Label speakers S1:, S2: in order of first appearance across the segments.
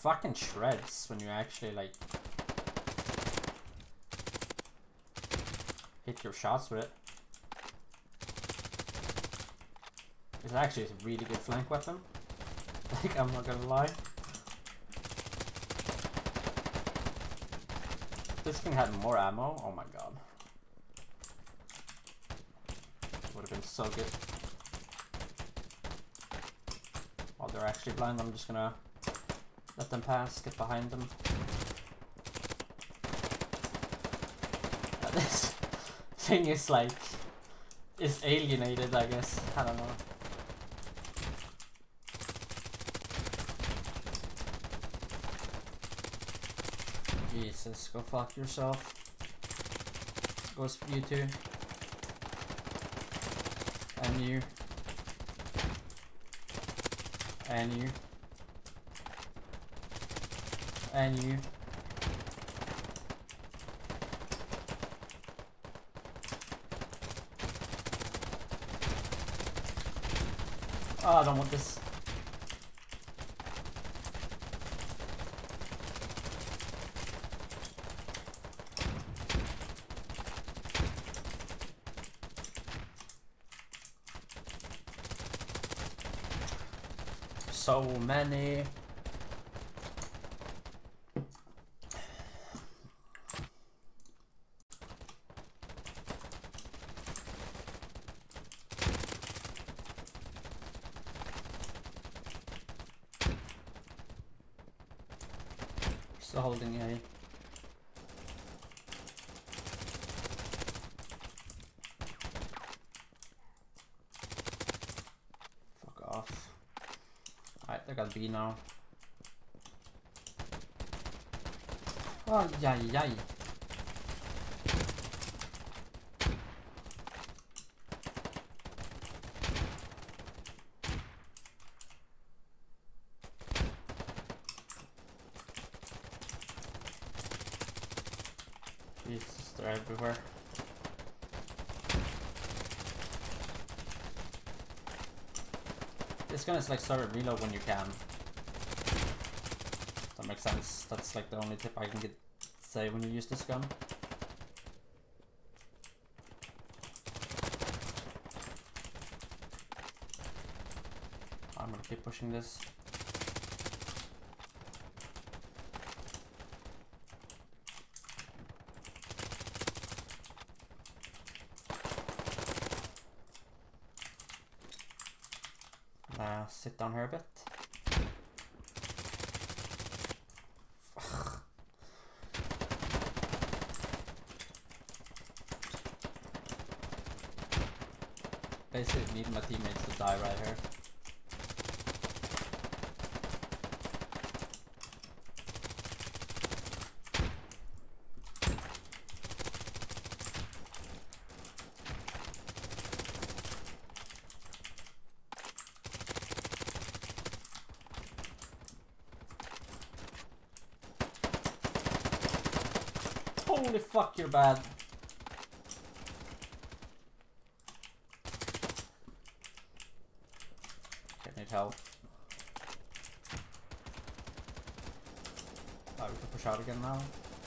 S1: fucking shreds when you actually like hit your shots with it. It's actually a really good flank weapon. Like, I'm not gonna lie. This thing had more ammo. Oh my god. Would have been so good. While they're actually blind, I'm just gonna let them pass, get behind them. This thing is like, is alienated, I guess. I don't know. Jesus, go fuck yourself. Goes for you too. And you. And you. And you. Oh, I don't want this. So many. Still holding A. Fuck off. Alright, they got B now. Oh, yay, yay. Jesus, they're everywhere. It's gonna like start a reload when you can. That makes sense. That's like the only tip I can say when you use this gun. I'm gonna keep pushing this. Sit down here a bit. Basically need my teammates to die right here. Holy fuck, you're bad. Okay, need help. Oh, we can push out again now.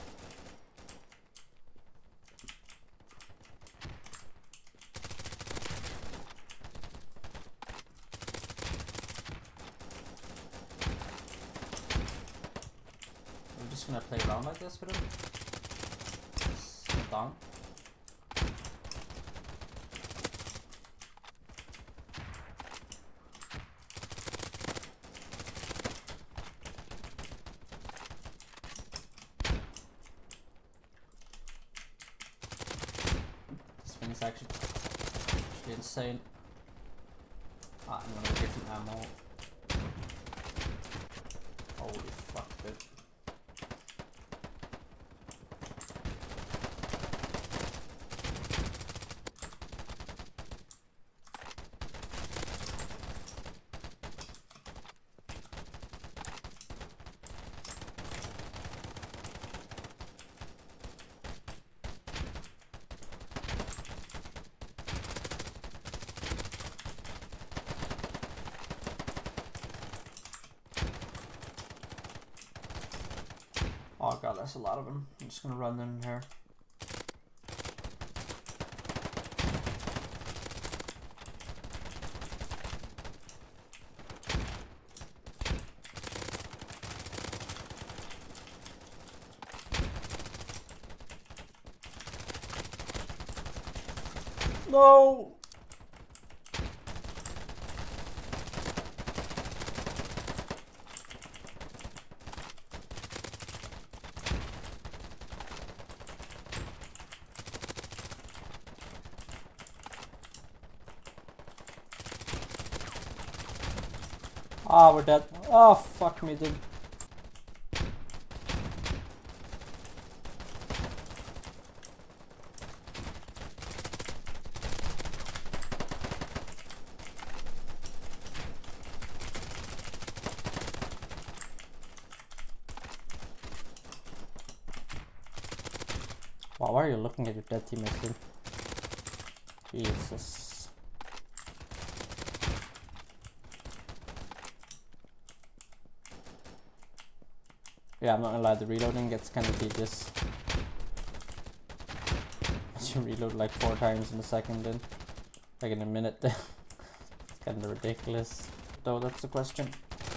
S1: We're just gonna play around like this with him. Down. This thing is actually insane. Ah, I'm gonna get some ammo. Holy fuck, dude. Oh god, there's a lot of them. I'm just gonna run in here. No! Ah, we're dead. Oh, fuck me, dude. Wow, why are you looking at your dead teammates, dude? Jesus. Yeah, I'm not gonna lie, the reloading gets kind of tedious. You reload like 4 times in a second then. Like in a minute then. It's kind of ridiculous. Though that's the question.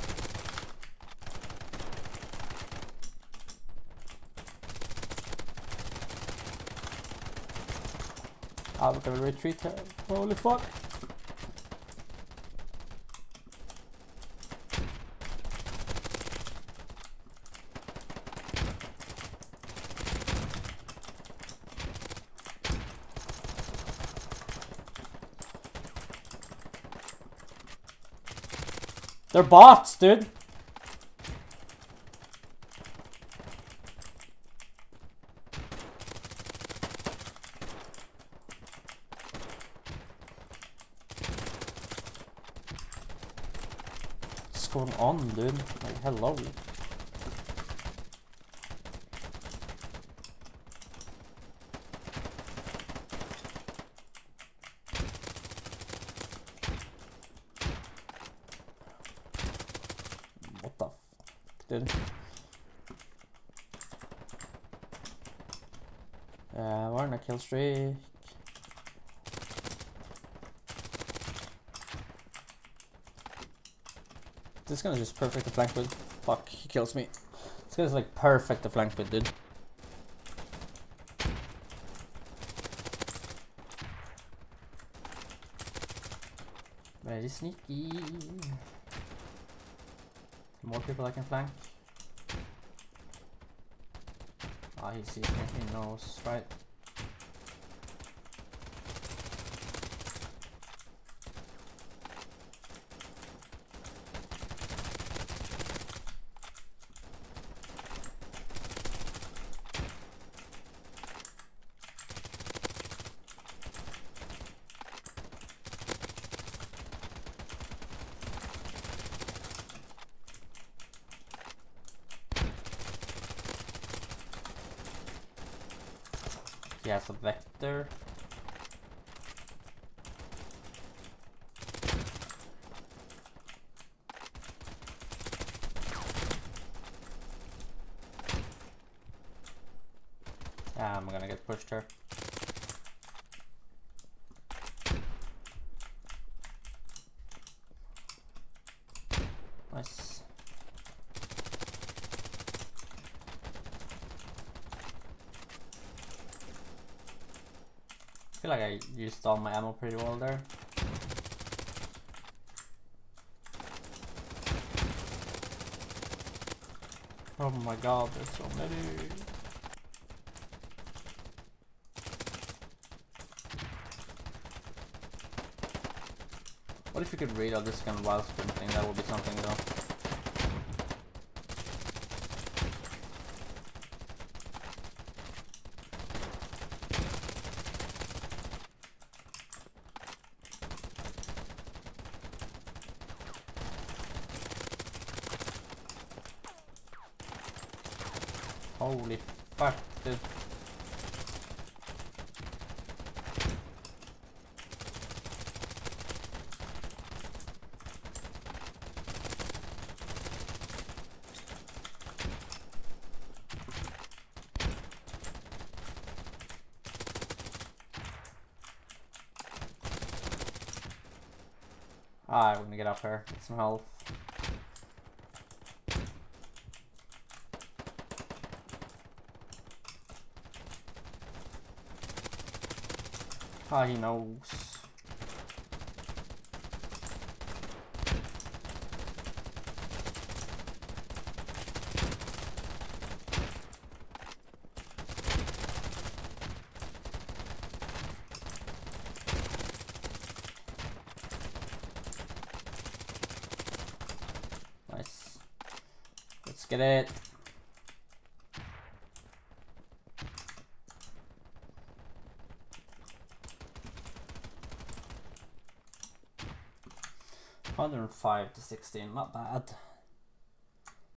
S1: Ah, we're gonna retreat here. Holy fuck. They're bots, dude. What's going on, dude? Like, hello. What the f, dude? We're on a kill streak. This gun is just perfect to flank with. Fuck, he kills me. This gun is like perfect to flank with, dude. Very sneaky. More people I can flank. Ah, he sees me, he knows, right? He has a vector. I'm gonna get pushed here. Nice. I feel like I used all my ammo pretty well there. Oh my god, there's so many. What if you could read all this gun while sprinting? That would be something though. Holy fuck, dude. Ah, I'm gonna get up here. Get some health. Ah, he knows. Nice. Let's get it. $105 to 16, not bad.